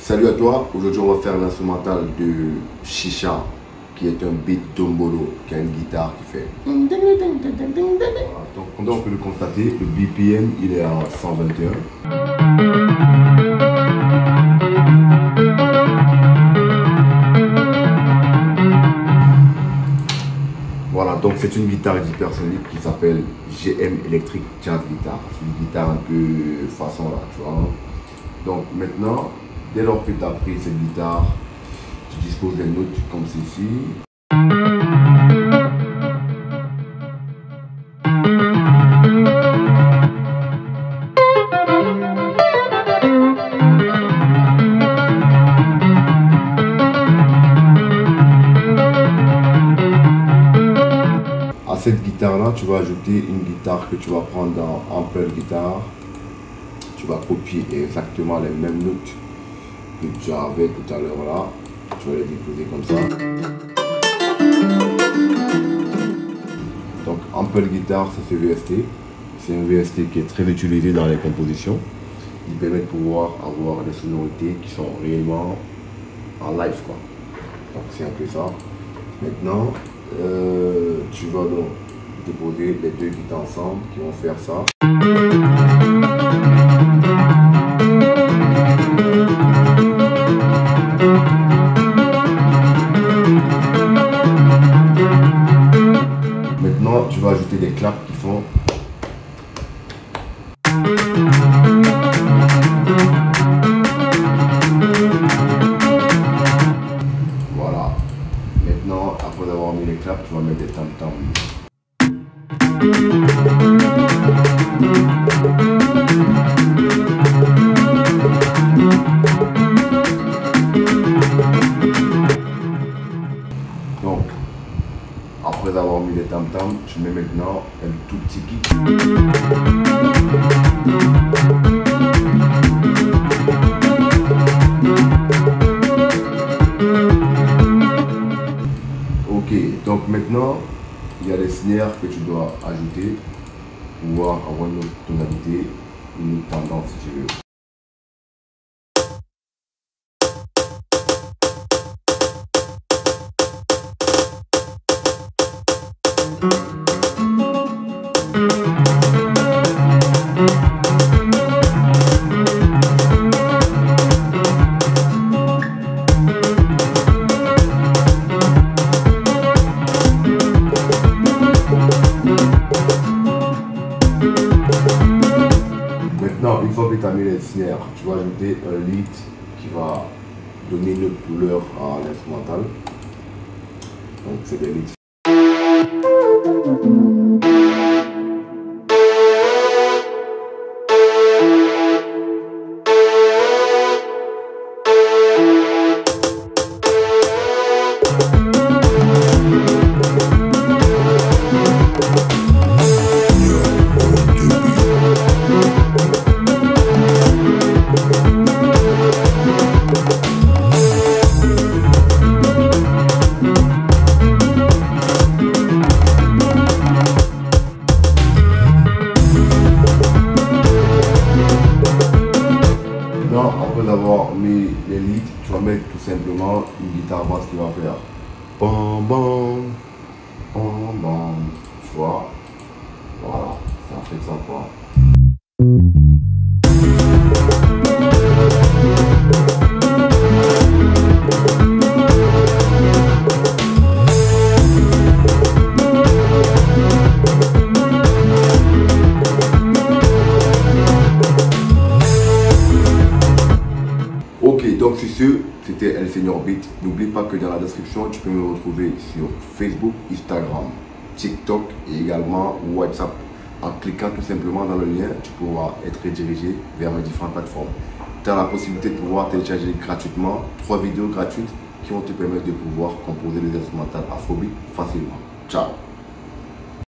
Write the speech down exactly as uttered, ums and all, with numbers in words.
Salut à toi, aujourd'hui on va faire l'instrumental de Chicha, qui est un beat dombolo, qui a une guitare qui fait. Voilà, donc comme on peut le constater, le B P M il est à cent vingt et un. Voilà, donc c'est une guitare hypersonique qui s'appelle G M Electric Jazz Guitar. C'est une guitare un peu façon là, tu vois. Donc maintenant, dès lors que tu as pris cette guitare, tu disposes des notes comme ceci. À cette guitare-là, tu vas ajouter une guitare que tu vas prendre dans Ample Guitar. Tu vas copier exactement les mêmes notes que tu avais tout à l'heure là. Tu vas les déposer comme ça. Donc Ample Guitar, c'est ce V S T. C'est un V S T qui est très utilisé dans les compositions. Il permet de pouvoir avoir des sonorités qui sont réellement en live, quoi. Donc c'est un peu ça. Maintenant, euh, tu vas donc déposer les deux guitares ensemble qui vont faire ça. Maintenant, tu vas ajouter des claps qui font. Voilà. Maintenant, après avoir mis les claps, tu vas mettre des tam-tams. Donc, après avoir mis les tam-tams, je mets maintenant un tout petit kick. Ok, donc maintenant, il y a les snares que tu dois ajouter pour pouvoir avoir une autre tonalité, une autre tendance si tu veux. Maintenant, une fois que tu as mis les snares, tu vas ajouter un lead qui va donner une autre couleur à l'instrumental. Donc c'est des leads. Après avoir mis les leads, tu vas mettre tout simplement une guitare basse qui va faire bam bam bam bam, tu vois. Voilà, ça fait ça quoi. Ok, donc c'est ce, c'était El Senior Beat. N'oublie pas que dans la description, tu peux me retrouver sur Facebook, Instagram, TikTok et également WhatsApp. En cliquant tout simplement dans le lien, tu pourras être redirigé vers mes différentes plateformes. Tu as la possibilité de pouvoir télécharger gratuitement trois vidéos gratuites qui vont te permettre de pouvoir composer des instrumentales afrobeat facilement. Ciao!